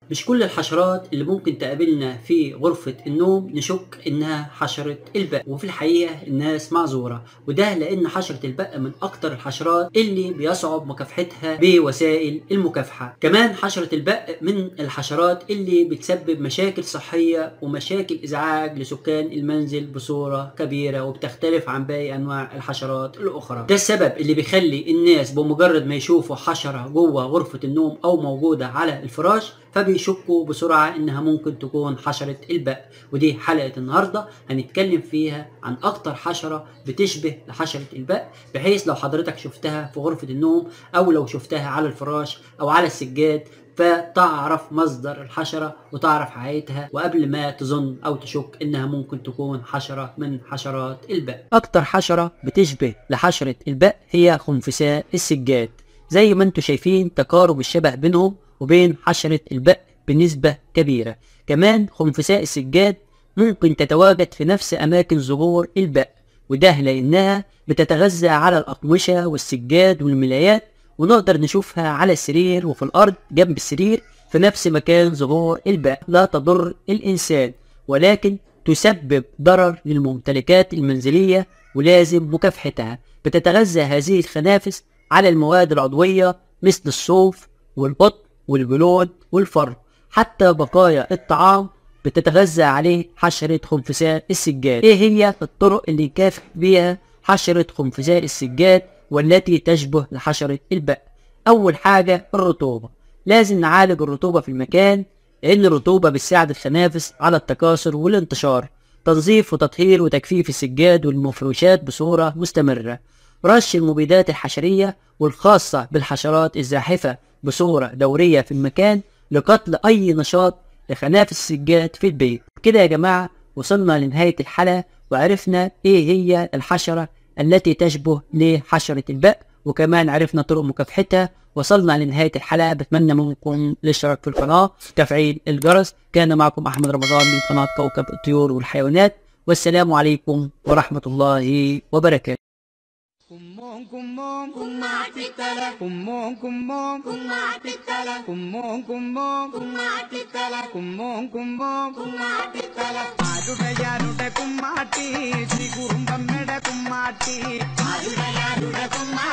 مش كل الحشرات اللي ممكن تقابلنا في غرفة النوم نشك إنها حشرة البق، وفي الحقيقة الناس معذورة، وده لأن حشرة البق من أكتر الحشرات اللي بيصعب مكافحتها بوسائل المكافحة. كمان حشرة البق من الحشرات اللي بتسبب مشاكل صحية ومشاكل إزعاج لسكان المنزل بصورة كبيرة، وبتختلف عن باقي أنواع الحشرات الأخرى. ده السبب اللي بيخلي الناس بمجرد ما يشوفوا حشرة جوه غرفة النوم أو موجودة على الفراش فبيشكوا بسرعة إنها ممكن تكون حشرة البق. ودي حلقة النهاردة هنتكلم فيها عن أكتر حشرة بتشبه لحشرة البق، بحيث لو حضرتك شفتها في غرفة النوم أو لو شفتها على الفراش أو على السجاد فتعرف مصدر الحشرة وتعرف حقيقتها، وقبل ما تظن أو تشك إنها ممكن تكون حشرة من حشرات البق. أكتر حشرة بتشبه لحشرة البق هي خنفساء السجاد. زي ما انتم شايفين تقارب الشبه بينهم وبين حشرة البق بنسبة كبيرة. كمان خنفساء السجاد ممكن تتواجد في نفس أماكن ظهور البق، وده لأنها بتتغذى على الأقمشة والسجاد والملايات، ونقدر نشوفها على السرير وفي الأرض جنب السرير في نفس مكان ظهور البق. لا تضر الإنسان ولكن تسبب ضرر للممتلكات المنزلية ولازم مكافحتها. بتتغذى هذه الخنافس على المواد العضوية مثل الصوف والقطن والجلود والفرو، حتى بقايا الطعام بتتغذى عليه حشرة خنفساء السجاد. ايه هي الطرق اللي يكافح بيها حشرة خنفساء السجاد والتي تشبه لحشرة البق؟ اول حاجة الرطوبة. لازم نعالج الرطوبة في المكان، لان الرطوبة بتساعد الخنافس على التكاثر والانتشار. تنظيف وتطهير وتجفيف السجاد والمفروشات بصورة مستمرة. رش المبيدات الحشرية والخاصة بالحشرات الزاحفة بصورة دورية في المكان لقتل أي نشاط لخنافس السجاد في البيت. كده يا جماعة وصلنا لنهاية الحلقة وعرفنا ايه هي الحشرة التي تشبه لحشرة البق، وكمان عرفنا طرق مكافحتها. وصلنا لنهاية الحلقة، بتمنى منكم الاشتراك في القناة وتفعيل الجرس. كان معكم أحمد رمضان من قناة كوكب الطيور والحيوانات، والسلام عليكم ورحمة الله وبركاته. കുമ്മോം കുമ്മോം കുമ്മാട്ടിത്തല കുമ്മോം കുമ്മോം കുമ്മാട്ടിത്തല കുമ്മോം കുമ്മോം കുമ്മാട്ടിത്തല കുമ്മോം കുമ്മോം കുമ്മാട്ടിത്തല ആരുടെ കുമ്മാട്ടി ശ്രീ കുറുമ്പമ്മയുടെ കുമ്മാട്ടി ആരുടെ കുമ്മാട്ടി